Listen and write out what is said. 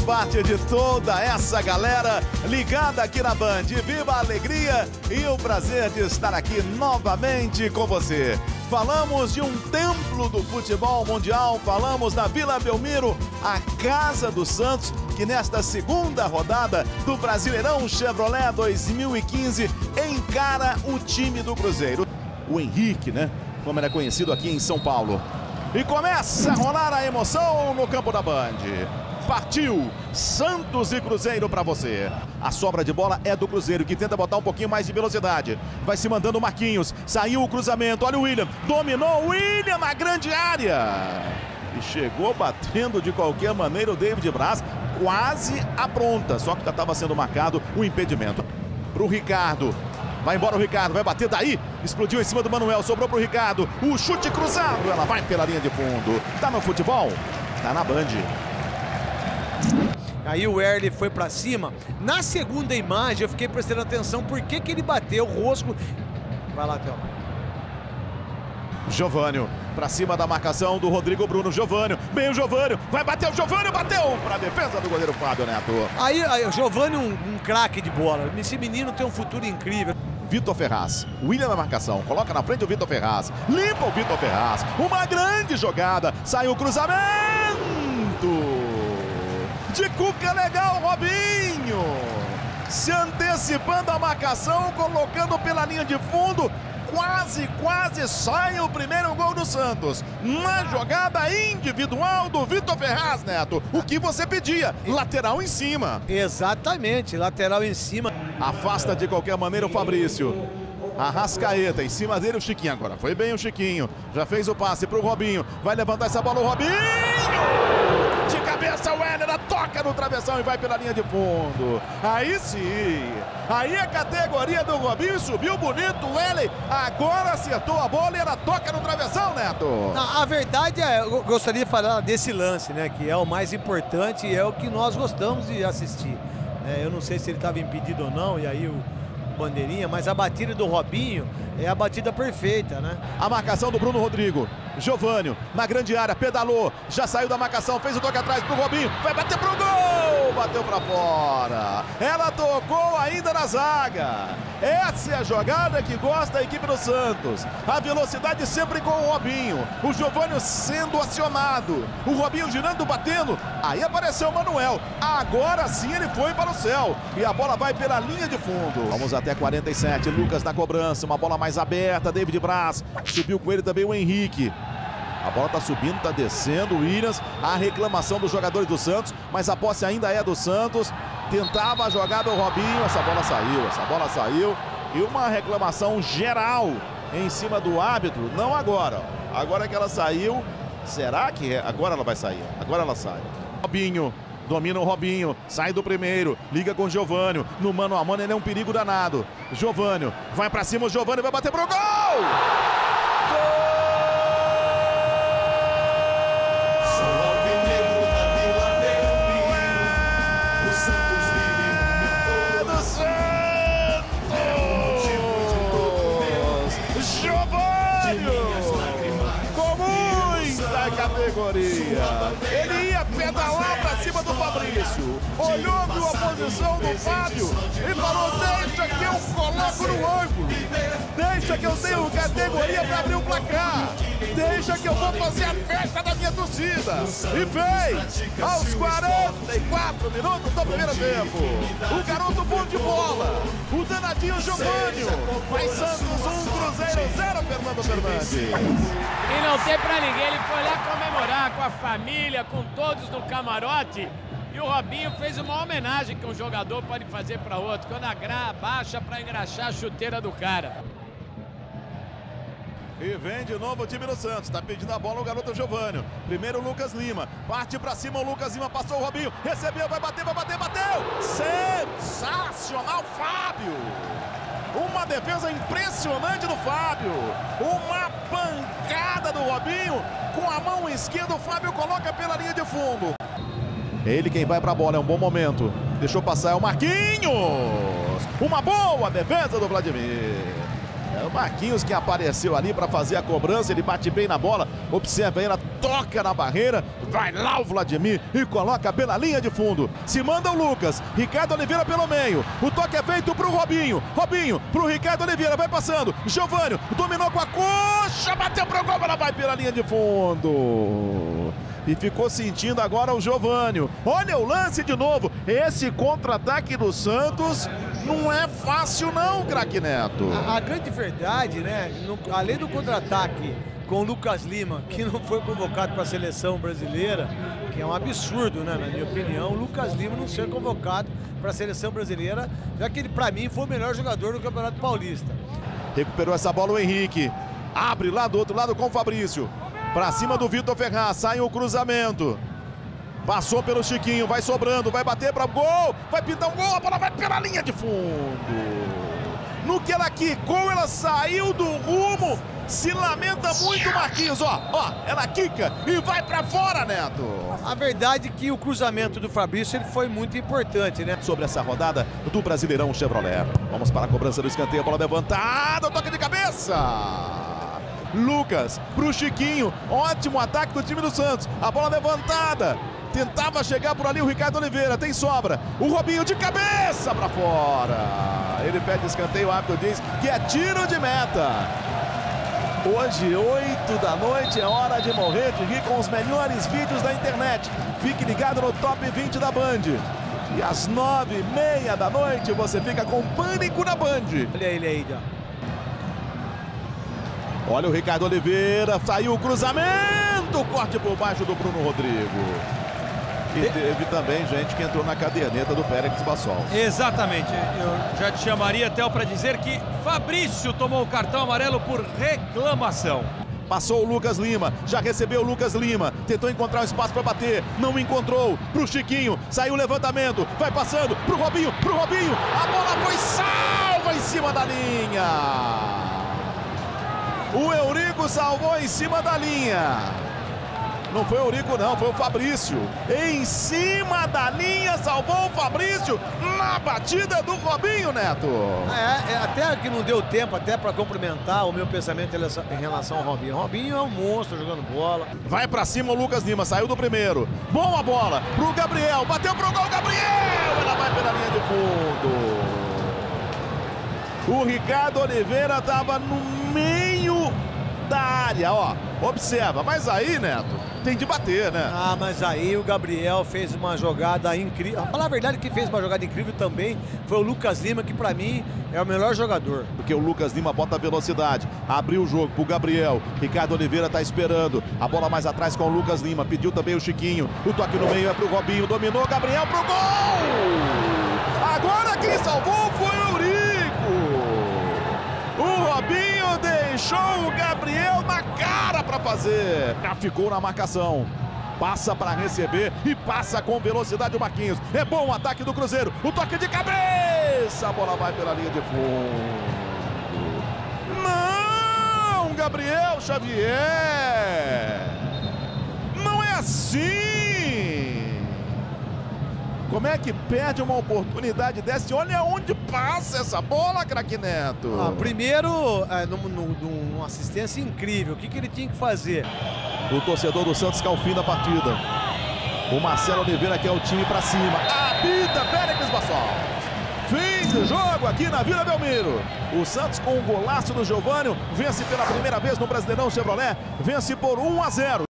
parte de toda essa galera ligada aqui na Band. Viva a alegria e o prazer de estar aqui novamente com você. Falamos de um templo do futebol mundial, falamos da Vila Belmiro, a Casa do Santos, que nesta segunda rodada do Brasileirão Chevrolet 2015 encara o time do Cruzeiro. O Henrique, né? Como ele é conhecido aqui em São Paulo. E começa a rolar a emoção no campo da Band. Partiu Santos e Cruzeiro para você. A sobra de bola é do Cruzeiro, que tenta botar um pouquinho mais de velocidade. Vai se mandando o Marquinhos. Saiu o cruzamento. Olha o William. Dominou o William na grande área. E chegou batendo de qualquer maneira o David Braz. Quase apronta. Só que já estava sendo marcado o impedimento. Para o Ricardo. Vai embora o Ricardo, vai bater daí, explodiu em cima do Manuel, sobrou pro Ricardo, o chute cruzado, ela vai pela linha de fundo. Tá no futebol? Tá na Band. Aí o Erle foi pra cima. Na segunda imagem eu fiquei prestando atenção por que ele bateu o rosto. Vai lá, Théo. Jovânio, pra cima da marcação do Rodrigo Bruno. Jovânio, bem o Jovânio, vai bater o Jovânio, bateu pra defesa do goleiro Fábio Neto. Aí o Jovânio um craque de bola. Esse menino tem um futuro incrível. Vitor Ferraz, William na marcação, coloca na frente o Vitor Ferraz, limpa o Vitor Ferraz, uma grande jogada, saiu o cruzamento, de Cuca legal, Robinho, se antecipando a marcação, colocando pela linha de fundo, quase sai o primeiro gol do Santos, uma jogada individual do Vitor Ferraz, Neto, o que você pedia, lateral em cima. Exatamente, lateral em cima. Afasta de qualquer maneira o Fabrício. Arrascaeta, em cima dele o Chiquinho agora. Foi bem o Chiquinho. Já fez o passe pro Robinho. Vai levantar essa bola o Robinho. De cabeça o Heller, toca no travessão e vai pela linha de fundo. Aí sim. Aí a categoria do Robinho subiu bonito. O Heller agora acertou a bola e ela toca no travessão, Neto. Não, a verdade é, eu gostaria de falar desse lance, né? Que é o mais importante e é o que nós gostamos de assistir. Eu não sei se ele estava impedido ou não, e aí o bandeirinha, mas a batida do Robinho é a batida perfeita, né? A marcação do Bruno Rodrigo. Jovânio, na grande área, pedalou, já saiu da marcação, fez o toque atrás pro Robinho, vai bater pro gol, bateu pra fora. Ela tocou ainda na zaga. Essa é a jogada que gosta a equipe do Santos. A velocidade sempre com o Robinho. O Jovânio sendo acionado. O Robinho girando, batendo. Aí apareceu o Manuel. Agora sim ele foi para o céu. E a bola vai pela linha de fundo. Vamos até 47. Lucas na cobrança. Uma bola mais aberta. David Braz. Subiu com ele também o Henrique. A bola tá subindo, tá descendo. O Williams. A reclamação dos jogadores do Santos. Mas a posse ainda é do Santos. Tentava a jogada o Robinho. Essa bola saiu. E uma reclamação geral em cima do árbitro. Não agora. Agora que ela saiu. Será que agora ela vai sair? Agora ela sai. Robinho. Domina o Robinho, sai do primeiro, liga com o Jovânio, no mano a mano ele é um perigo danado. Jovânio, vai pra cima o Jovânio, vai bater pro gol! Categoria. Ele ia pedalar pra cima do Fabrício. Olhou, viu a posição do Fábio e falou: deixa que eu coloco no ângulo. Deixa que eu tenho categoria pra abrir o placar. Deixa que eu vou fazer a festa da minha torcida. E fez aos 44 minutos do primeiro tempo. O garoto bom de bola. O danadinho Jovânio. Faz Santos 1, Cruzeiro 0, Fernando Fernandes. E não tem pra ninguém, ele foi lá comemorar com a família, com todos no camarote. E o Robinho fez uma homenagem que um jogador pode fazer para outro, quando baixa para engraxar a chuteira do cara. E vem de novo o time do Santos, tá pedindo a bola o garoto Jovânio. Primeiro o Lucas Lima, parte pra cima o Lucas Lima, passou o Robinho, recebeu, vai bater, bateu! Sensacional, Fábio! Uma defesa impressionante do Fábio. Uma pancada do Robinho. Com a mão esquerda o Fábio coloca pela linha de fundo. Ele quem vai pra bola, é um bom momento. Deixou passar, é o Marquinhos. Uma boa defesa do Vladimir. É o Marquinhos que apareceu ali para fazer a cobrança, ele bate bem na bola. Observa, ela toca na barreira, vai lá o Vladimir e coloca pela linha de fundo. Se manda o Lucas, Ricardo Oliveira pelo meio. O toque é feito pro Robinho. Robinho pro Ricardo Oliveira, vai passando. Giovânio dominou com a coxa, bateu pro gol, ela vai pela linha de fundo. E ficou sentindo agora o Giovânio. Olha o lance de novo. Esse contra-ataque do Santos não é fácil não, craque Neto. A grande verdade, né, além do contra-ataque com o Lucas Lima, que não foi convocado para a seleção brasileira, que é um absurdo, né, na minha opinião, o Lucas Lima não ser convocado para a seleção brasileira, já que ele, para mim, foi o melhor jogador do Campeonato Paulista. Recuperou essa bola o Henrique. Abre lá do outro lado com o Fabrício. Para cima do Vitor Ferraz, sai o cruzamento. Passou pelo Chiquinho, vai sobrando, vai bater para o gol, vai pintar um gol, a bola vai pela linha de fundo. No que ela quicou, ela saiu do rumo, se lamenta muito Marquinhos, ó, ela quica e vai para fora, Neto. A verdade é que o cruzamento do Fabrício ele foi muito importante, né? Sobre essa rodada do Brasileirão Chevrolet. Vamos para a cobrança do escanteio, a bola levantada, toque de cabeça. Lucas pro Chiquinho, ótimo ataque do time do Santos, a bola levantada, tentava chegar por ali o Ricardo Oliveira, tem sobra, o Robinho de cabeça para fora, ele pede escanteio, o árbitro diz que é tiro de meta. Hoje, 8 da noite, é hora de morrer de rir com os melhores vídeos da internet. Fique ligado no Top 20 da Band. E às 9h30 da noite você fica com Pânico na Band. Olha ele aí, já. Olha o Ricardo Oliveira, saiu o cruzamento, corte por baixo do Bruno Rodrigo. E teve também gente que entrou na caderneta do Pérez Bassol. Exatamente, eu já te chamaria, Theo, para dizer que Fabrício tomou o cartão amarelo por reclamação. Passou o Lucas Lima, já recebeu o Lucas Lima, tentou encontrar um espaço para bater, não encontrou, pro Chiquinho, saiu o levantamento, vai passando, pro Robinho, a bola foi salva em cima da linha. O Eurico salvou em cima da linha. Não foi o Eurico não, foi o Fabrício. Em cima da linha, salvou o Fabrício na batida do Robinho, Neto. Até que não deu tempo até para complementar o meu pensamento em relação ao Robinho. Robinho é um monstro jogando bola. Vai para cima o Lucas Lima, saiu do primeiro. Boa bola pro Gabriel, bateu pro gol, Gabriel! Ela vai pela linha de fundo. O Ricardo Oliveira estava no meio da área, ó. Observa, mas aí, Neto, tem de bater, né? Ah, mas aí o Gabriel fez uma jogada incrível. A falar a verdade, que fez uma jogada incrível também foi o Lucas Lima, que pra mim é o melhor jogador. Porque o Lucas Lima bota velocidade, abriu o jogo pro Gabriel. Ricardo Oliveira tá esperando. A bola mais atrás com o Lucas Lima, pediu também o Chiquinho. O toque no meio é pro Robinho, dominou, Gabriel pro gol! Agora quem salvou foi o Eurico. O Robinho deixou o Gabriel na cara para fazer. Já ficou na marcação. Passa para receber e passa com velocidade o Marquinhos. É bom o ataque do Cruzeiro. O toque de cabeça. A bola vai pela linha de fundo. Não, Gabriel Xavier. Não é assim. Como é que perde uma oportunidade dessa? E olha onde passa essa bola, craque Neto. Primeiro, numa assistência incrível. O que ele tinha que fazer? O torcedor do Santos quer o fim da partida. O Marcelo Oliveira quer o time para cima. Apita Pérez Bassol. Fim do jogo aqui na Vila Belmiro. O Santos com um golaço do Giovânio vence pela primeira vez no Brasileirão Chevrolet. Vence por 1-0.